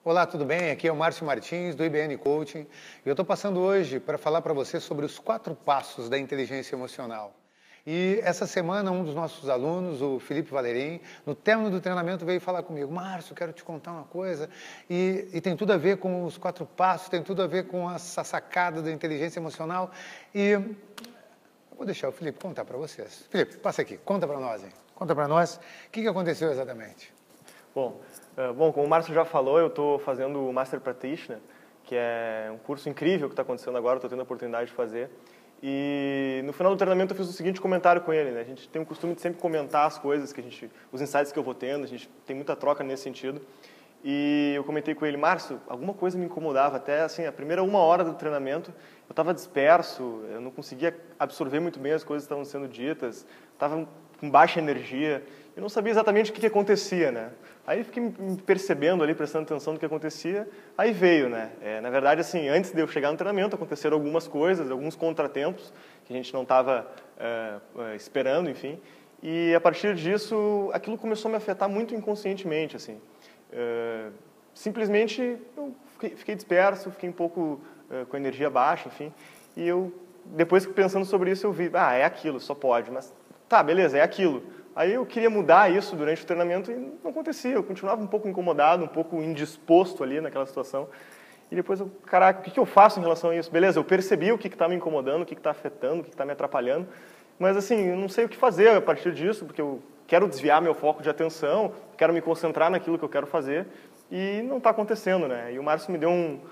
Olá, tudo bem? Aqui é o Márcio Martins, do IBN Coaching. E eu estou passando hoje para falar para você sobre os 4 passos da inteligência emocional. E essa semana, um dos nossos alunos, o Felipe Valerim, no término do treinamento veio falar comigo: Márcio, quero te contar uma coisa, e tem tudo a ver com os 4 passos, tem tudo a ver com essa sacada da inteligência emocional. E eu vou deixar o Felipe contar para vocês. Felipe, passa aqui, conta para nós, hein? Conta para nós o que aconteceu exatamente. Bom, como o Márcio já falou, eu estou fazendo o Master Practitioner, que é um curso incrível que está acontecendo agora, estou tendo a oportunidade de fazer. E no final do treinamento eu fiz o seguinte comentário com ele, né? A gente tem o costume de sempre comentar as coisas, os insights que eu vou tendo, a gente tem muita troca nesse sentido. E eu comentei com ele: Márcio, alguma coisa me incomodava, até assim, a primeira 1 hora do treinamento eu estava disperso, eu não conseguia absorver muito bem as coisas que estavam sendo ditas, estava com baixa energia, eu não sabia exatamente o que acontecia, né? Aí fiquei me percebendo ali, prestando atenção no que acontecia, aí veio, né? Na verdade, assim, antes de eu chegar no treinamento, aconteceram algumas coisas, alguns contratempos que a gente não estava esperando, enfim, e a partir disso, aquilo começou a me afetar muito inconscientemente, assim. Simplesmente eu fiquei disperso, fiquei um pouco com a energia baixa, enfim, e eu, depois pensando sobre isso, eu vi: é aquilo, só pode, mas tá, beleza, é aquilo. Aí eu queria mudar isso durante o treinamento e não acontecia, eu continuava um pouco incomodado, um pouco indisposto ali naquela situação. E depois eu, caraca, o que eu faço em relação a isso? Beleza, eu percebi o que está me incomodando, o que está afetando, o que está me atrapalhando, mas assim, eu não sei o que fazer a partir disso, porque eu quero desviar meu foco de atenção, quero me concentrar naquilo que eu quero fazer e não está acontecendo, né? E o Márcio me deu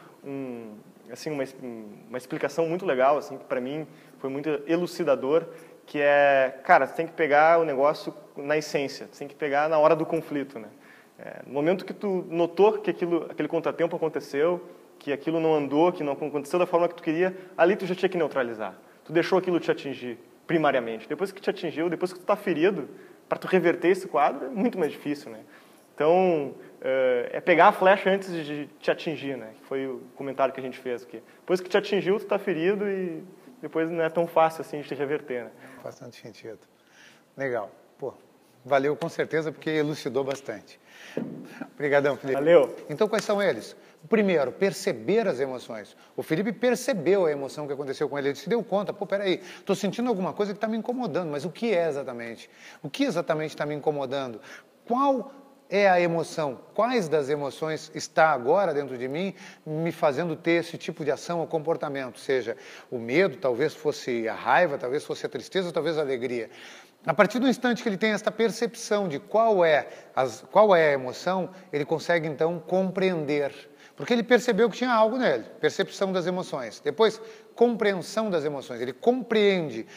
uma explicação muito legal, assim, que para mim foi muito elucidador, que é, cara, você tem que pegar o negócio na essência, você tem que pegar na hora do conflito, né? No momento que tu notou que aquele contratempo aconteceu, que aquilo não andou, que não aconteceu da forma que tu queria, ali tu já tinha que neutralizar. Tu deixou aquilo te atingir, primariamente. Depois que te atingiu, depois que tu está ferido, para tu reverter esse quadro é muito mais difícil, né? Então, é pegar a flecha antes de te atingir, né? Que foi o comentário que a gente fez aqui. Depois que te atingiu, tu está ferido e depois não é tão fácil assim de te reverter, né? Faz tanto sentido. Legal. Pô, valeu com certeza, porque elucidou bastante. Obrigadão, Felipe. Valeu. Então, quais são eles? O primeiro, perceber as emoções. O Felipe percebeu a emoção que aconteceu com ele. Ele se deu conta: pô, peraí, estou sentindo alguma coisa que está me incomodando, mas o que é exatamente? O que exatamente está me incomodando? Qual é a emoção? Quais das emoções está agora dentro de mim me fazendo ter esse tipo de ação ou comportamento? Seja o medo, talvez fosse a raiva, talvez fosse a tristeza, talvez a alegria. A partir do instante que ele tem esta percepção de qual é a emoção, ele consegue então compreender. Porque ele percebeu que tinha algo nele, percepção das emoções. Depois, compreensão das emoções. Ele compreende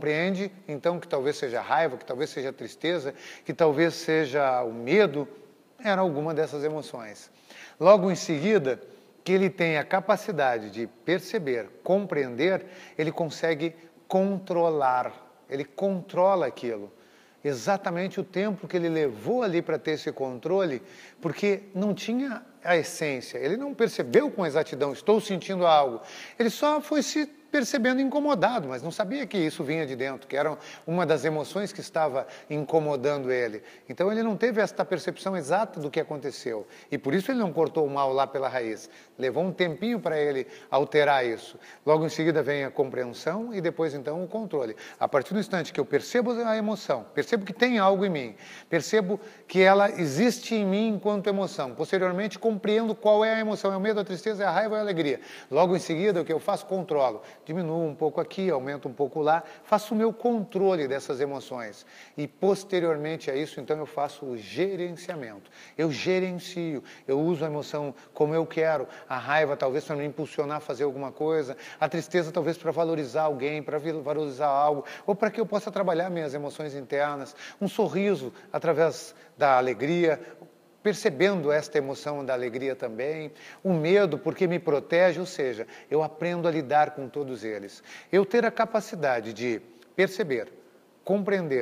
então que talvez seja a raiva, que talvez seja a tristeza, que talvez seja o medo, era alguma dessas emoções. Logo em seguida, que ele tem a capacidade de perceber, compreender, ele consegue controlar. Ele controla aquilo. Exatamente o tempo que ele levou ali para ter esse controle, porque não tinha a essência. Ele não percebeu com exatidão: estou sentindo algo. Ele só foi se percebendo incomodado, mas não sabia que isso vinha de dentro, que era uma das emoções que estava incomodando ele. Então ele não teve esta percepção exata do que aconteceu. E por isso ele não cortou o mal lá pela raiz. Levou um tempinho para ele alterar isso. Logo em seguida vem a compreensão e depois então o controle. A partir do instante que eu percebo a emoção, percebo que tem algo em mim, percebo que ela existe em mim enquanto emoção, posteriormente compreendo qual é a emoção: é o medo, a tristeza, é a raiva, é a alegria. Logo em seguida o que eu faço? Controlo. Diminuo um pouco aqui, aumento um pouco lá, faço o meu controle dessas emoções. E posteriormente a isso, então, eu faço o gerenciamento. Eu gerencio, eu uso a emoção como eu quero. A raiva talvez para me impulsionar a fazer alguma coisa, a tristeza talvez para valorizar alguém, para valorizar algo, ou para que eu possa trabalhar minhas emoções internas. Um sorriso através da alegria, percebendo esta emoção da alegria também, o medo porque me protege, ou seja, eu aprendo a lidar com todos eles. Eu ter a capacidade de perceber, compreender,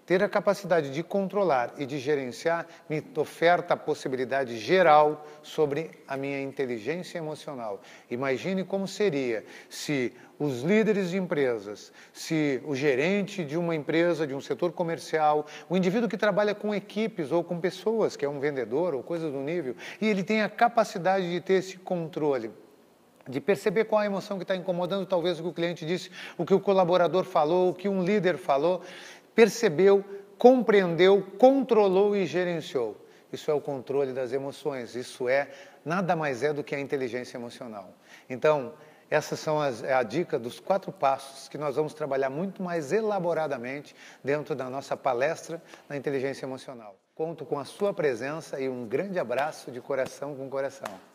Ter a capacidade de controlar e de gerenciar me oferta a possibilidade geral sobre a minha inteligência emocional. Imagine como seria se os líderes de empresas, se o gerente de uma empresa, de um setor comercial, o indivíduo que trabalha com equipes ou com pessoas, que é um vendedor ou coisa do nível, e ele tem a capacidade de ter esse controle, de perceber qual a emoção que está incomodando, talvez o que o cliente disse, o que o colaborador falou, o que um líder falou, percebeu, compreendeu, controlou e gerenciou. Isso é o controle das emoções, isso nada mais é do que a inteligência emocional. Então, essas são a dica dos 4 passos que nós vamos trabalhar muito mais elaboradamente dentro da nossa palestra na inteligência emocional. Conto com a sua presença e um grande abraço de coração com coração.